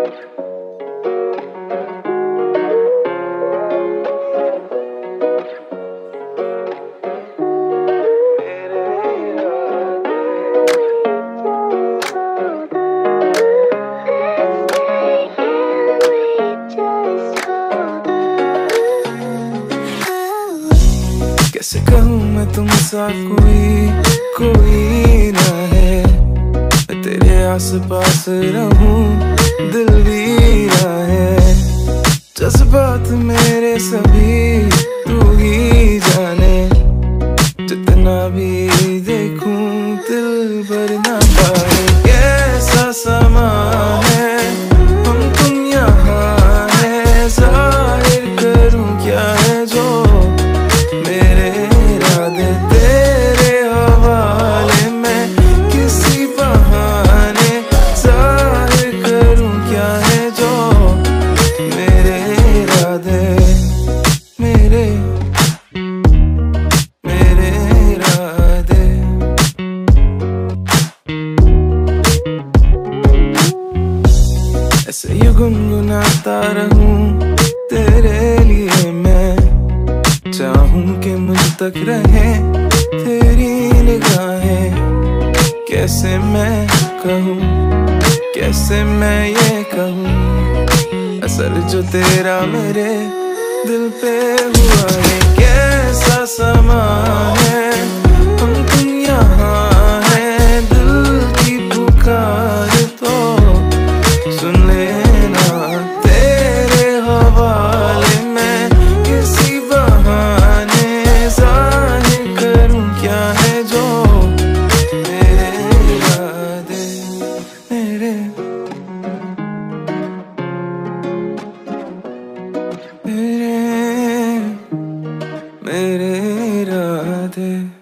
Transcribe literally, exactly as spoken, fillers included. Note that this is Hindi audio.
कैसे कहूँ मैं तुमसा कोई कोई ना है, मैं तेरे आस पास रहूं दिल भी ना है। जज्बात मेरे सभी तू ही जाने, जितना भी देखूं दिल भर ना पाए। कैसा समा है हम तुम यहाँ है, जाहिर करूं क्या है जो मेरे इरादे तेरे हवाले में, किसी बहाने जाहिर करूं क्या है जो मेरे इरादे, मेरे मेरे इरादे। ऐसे ही गुनगुनाता रहूं तेरे लिए मैं, चाहूं कि मुझ तक रहे तेरी निगाहें। कैसे मैं कहूँ, कैसे मैं ये कहूँ, असर जो तेरा मेरे दिल पे हुआ है। कैसा समा है हम तुम यहाँ है, दिल की पुकार तो सुन लेना तेरे हवाले में, किसी बहाने जाहिर करूं क्या है जो मेरे इरादे, मेरे मेरे मेरे इरादे।